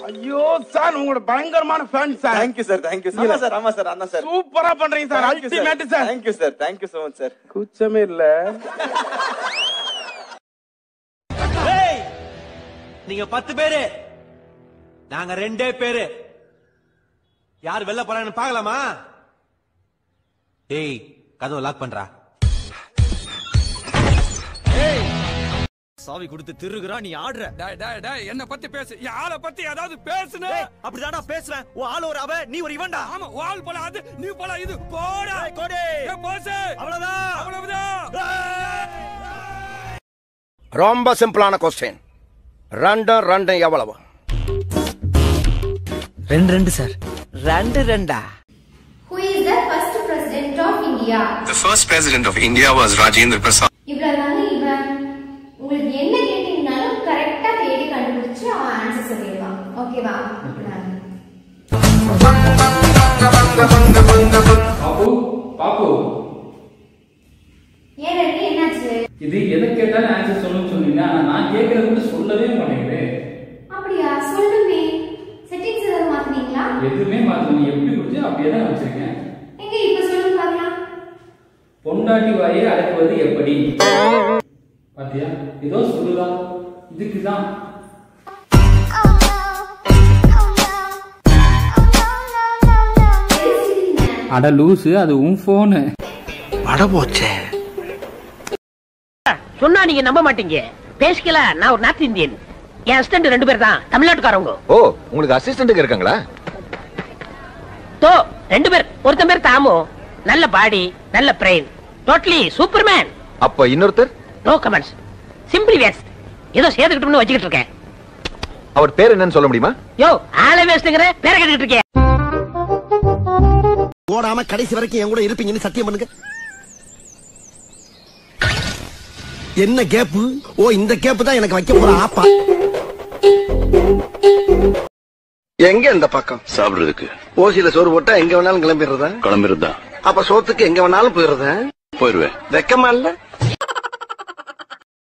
ஐயோ சார் உங்களோட பயங்கரமான fan sir. Thank you sir, thank you sir. ஆமா சார், அண்ணா சார். சூப்பரா பண்றீங்க sir, ultimate sir. Thank you sir, thank you so much sir. கூச்சமே இல்ல. நீங்க 10 பேரு, நாங்க 2 பேரு. யார் வெளில போறாங்கன்னு பாக்கலாமா? டேய் கதவை லாக் பண்றா. சாவி கொடுத்து திருகுறா, நீ ஆடுற. என்ன பத்தி பேசு, ஆளை பத்தி ஏதாவது பேசுன. அப்படிதானா பேசுறேன். உன் ஆள் ஒரு அவ, நீ ஒரு இவன்டா. ஆமா, ஆள் போல அது, நீ போல இது. போடா கோடி போசு. அவ்வளவுதான், அவ்வளவுதான். ரொம்ப சிம்பிளான क्वेश्चन. ரெண்டு எவ்வளவு? 2 சார். 2 Who is the first president of India? The first president of India was Rajendra Prasad. இவ்வளவுதாங்க இவன். உங்களுக்கு என்ன கேட்டீங்கனாலும் கரெக்டா தேடி கண்டுபிடிச்சு அவன் ஆன்சர் சொல்லிடுவான். ஓகேவா? பாப்பு ஏன் ரெடி என்னாச்சு? இது எதை கேட்டாலும் ஆன்சர் சொல்லணும்னு சொன்னீங்க. ஆனா நான் கேட்கறது கூட சொல்லவே மாட்டேங்கிறேன். அப்படியா? சொல்லுமே. செட்டிங்ஸ் ஏதாவது மாத்துனீங்களா? எதுவுமே மாத்தல. நீ எப்படி குடிச்சு அப்படியே தான் வச்சிருக்கேன். எங்க இப்ப சொல்லுங்க பார்க்கலாம். பொண்டாட்டி வாயை அடக்குவது எப்படி? பாத்தியா, ஏதோ சொல்லுதா. இதுக்குதான் அட லூசு, அது உன் போனு. அட போச்சே. சொன்னா நீங்க நம்ப மாட்டீங்க. பேசிக்கல, நான் ஒரு நார்த் இந்தியன். என் அசிஸ்டன்ட் 2 பேர் தான் தமிழ்நாட்டுக்காரங்க. ஓ, உங்களுக்கு அசிஸ்டன்ட் இருக்காங்களா? தோ 2 பேர். ஒருத்தன் பேர் தாமு, நல்ல பாடி, நல்ல பிரெயின், டோட்டலி சூப்பர்மேன். அப்ப இன்னொருத்தர்? No comments, simply waste. ஏதோ சேர்த்துக்கிட்டோம்னு வச்சுக்கிட்டு இருக்கேன். அவர் பேர் என்னன்னு சொல்ல முடியுமா? யோ, ஆளே வேஸ்ட்ங்கற பேரை கேட்டுக்கிட்டு இருக்கேன். ஓடாம கடைசி வரைக்கும் என் கூட இருப்பீங்கன்னு சத்தியம் பண்ணுங்க. என்ன கேப்? ஓ, இந்த கேப் தான் எனக்கு வைக்க போற ஆப்பா. எங்க இந்த பக்கம் சாப்பிடுறதுக்கு ஓசியில சோறு போட்டா எங்க வேணாலும் கிளம்பிடுறதா? கிளம்பிருந்தா அப்ப சோத்துக்கு எங்க வேணாலும் போயிடுறதா? போயிருவேன். வெக்கமா இல்ல?